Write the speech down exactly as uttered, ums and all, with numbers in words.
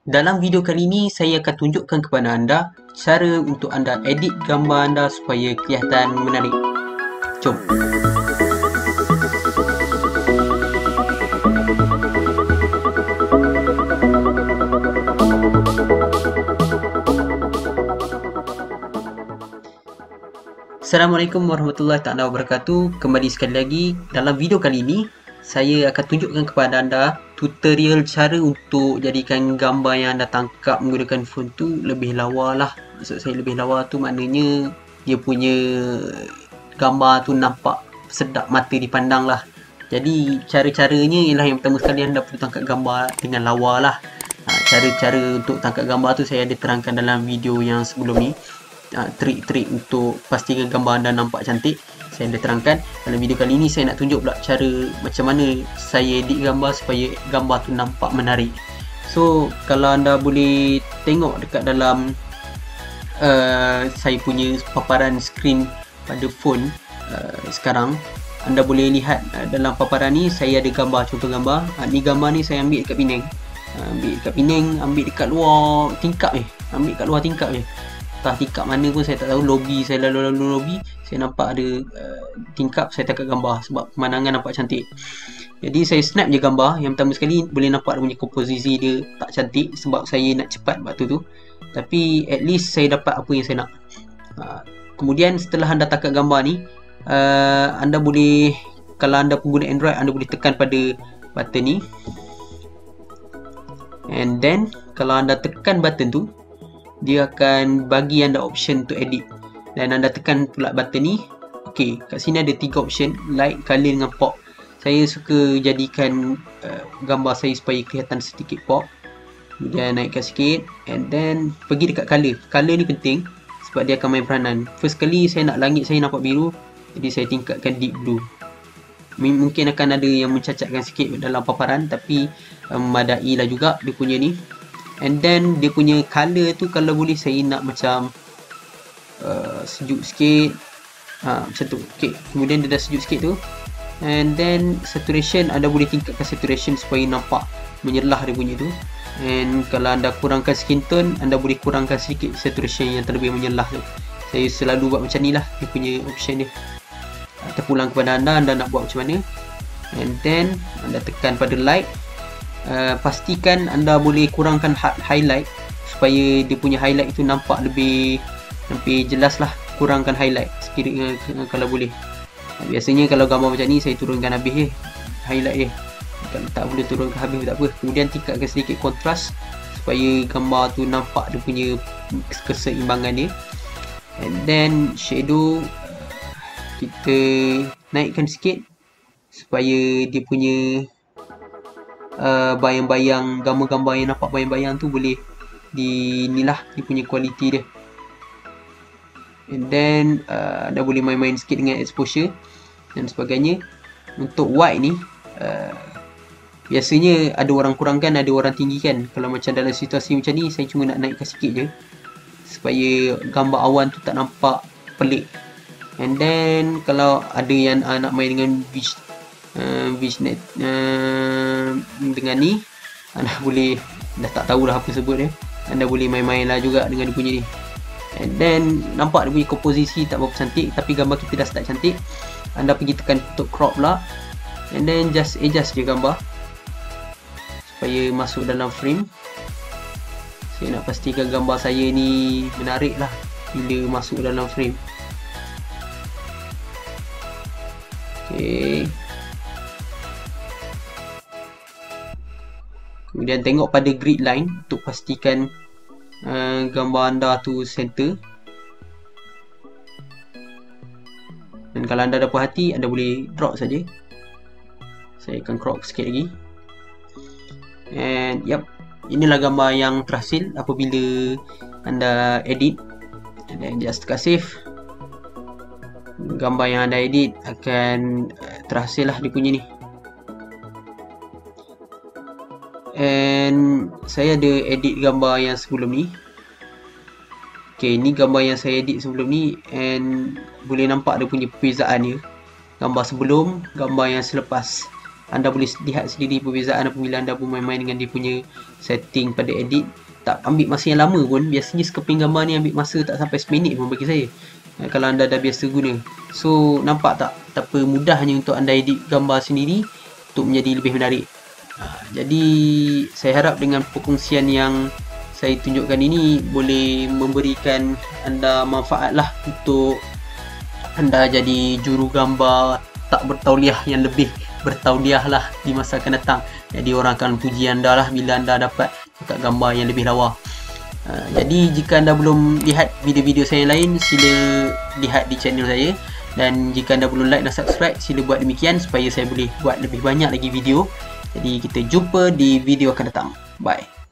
Dalam video kali ini, saya akan tunjukkan kepada anda cara untuk anda edit gambar anda supaya kelihatan menarik. Jom! Assalamualaikum warahmatullahi taala wabarakatuh. Kembali sekali lagi dalam video kali ini, saya akan tunjukkan kepada anda tutorial cara untuk jadikan gambar yang anda tangkap menggunakan phone tu lebih lawa lah. Maksud saya lebih lawa tu maknanya dia punya gambar tu nampak sedap mata dipandang lah. Jadi cara-caranya ialah yang pertama sekali anda perlu tangkap gambar dengan lawa lah. Cara-cara untuk tangkap gambar tu saya ada terangkan dalam video yang sebelum ni. Trik-trik untuk pastikan gambar anda nampak cantik saya dah terangkan. Dalam video kali ini saya nak tunjuk pula cara macam mana saya edit gambar supaya gambar tu nampak menarik. So kalau anda boleh tengok dekat dalam uh, saya punya paparan skrin pada phone uh, sekarang, anda boleh lihat uh, dalam paparan ni saya ada gambar, contoh gambar. uh, ni gambar ni saya ambil dekat Penang, uh, ambil dekat Penang, ambil dekat luar tingkap ni, ambil dekat luar tingkap ni. Entah tingkap mana pun saya tak tahu, lobby, saya lalu-lalu lobby, saya nampak ada uh, tingkap, saya tangkap gambar sebab pemandangan nampak cantik. Jadi saya snap je gambar. Yang pertama sekali boleh nampak dia punya komposisi dia tak cantik sebab saya nak cepat waktu tu, tapi at least saya dapat apa yang saya nak. uh, Kemudian setelah anda tangkap gambar ni, uh, anda boleh, kalau anda pengguna Android, anda boleh tekan pada button ni, and then kalau anda tekan button tu, dia akan bagi anda option untuk edit, dan anda tekan pula button ni. Okey, kat sini ada tiga option, light, color dengan pop. Saya suka jadikan uh, gambar saya supaya kelihatan sedikit pop. Kemudian naikkan sikit, and then pergi dekat color. Color ni penting sebab dia akan main peranan. First kali saya nak langit saya nampak biru, jadi saya tingkatkan deep blue. Mungkin akan ada yang mencacatkan sikit dalam paparan, tapi memadai um, lah juga dia punya ni. And then dia punya color tu kalau boleh saya nak macam uh, sejuk sikit, ha, macam tu. Okay. Kemudian dia dah sejuk sikit tu, and then saturation anda boleh tingkatkan saturation supaya nampak menyerlah dia punya tu. And kalau anda kurangkan skin tone, anda boleh kurangkan sedikit saturation yang terlebih menyerlah tu. Saya selalu buat macam ni lah, dia punya option dia. Terpulang kepada anda, anda nak buat macam mana. And then anda tekan pada light. Uh, pastikan anda boleh kurangkan highlight supaya dia punya highlight itu nampak lebih lebih jelas lah. Kurangkan highlight sikit uh, kalau boleh. uh, Biasanya kalau gambar macam ni saya turunkan habis eh highlight dia. Kalau tak boleh turunkan habis tak apa. Kemudian tingkatkan sedikit kontras supaya gambar tu nampak dia punya keseimbangan dia. And then shadow uh, kita naikkan sikit supaya dia punya Uh, bayang-bayang, gambar-gambar yang nampak bayang-bayang tu boleh di inilah dia punya kualiti dia. And then uh, anda boleh main-main sikit dengan exposure dan sebagainya. Untuk white ni uh, biasanya ada orang kurangkan, ada orang tinggikan. Kalau macam dalam situasi macam ni, saya cuma nak naikkan sikit je supaya gambar awan tu tak nampak pelik. And then kalau ada yang uh, nak main dengan wish Uh, Wishnet uh, dengan ni, anda boleh, dah tak tahulah apa sebut dia, anda boleh main-main lah juga dengan dia punya ni. And then nampak dia punya komposisi tak berapa cantik, tapi gambar kita dah start cantik. Anda pergi tekan untuk crop pula, and then just adjust je gambar supaya masuk dalam frame. Saya nak pastikan gambar saya ni menarik lah bila masuk dalam frame. Okay. Kemudian tengok pada grid line untuk pastikan uh, gambar anda tu center. Dan kalau anda dah puas hati, anda boleh drop saja. Saya akan crop sikit lagi. And yep, inilah gambar yang terhasil apabila anda edit. And then just tekan save. Gambar yang anda edit akan uh, terhasil lah dia punya ni. And saya ada edit gambar yang sebelum ni. Okay, ni gambar yang saya edit sebelum ni, and boleh nampak dia punya perbezaan dia. Gambar sebelum, gambar yang selepas. anda boleh lihat sendiri perbezaan apabila anda bermain-main dengan dia punya setting pada edit. Tak ambil masa yang lama pun. Biasanya sekeping gambar ni ambil masa tak sampai seminit pun bagi saya, kalau anda dah biasa guna. So nampak tak betapa mudahnya untuk anda edit gambar sendiri untuk menjadi lebih menarik. Ha, jadi saya harap dengan perkongsian yang saya tunjukkan ini boleh memberikan anda manfaat lah untuk anda jadi juru gambar tak bertauliah yang lebih bertauliah lah di masa akan datang. Jadi orang akan puji anda lah bila anda dapat dekat gambar yang lebih lawa. Uh, jadi jika anda belum lihat video-video saya yang lain, sila lihat di channel saya. Dan jika anda belum like dan subscribe, sila buat demikian supaya saya boleh buat lebih banyak lagi video. Jadi kita jumpa di video akan datang. Bye.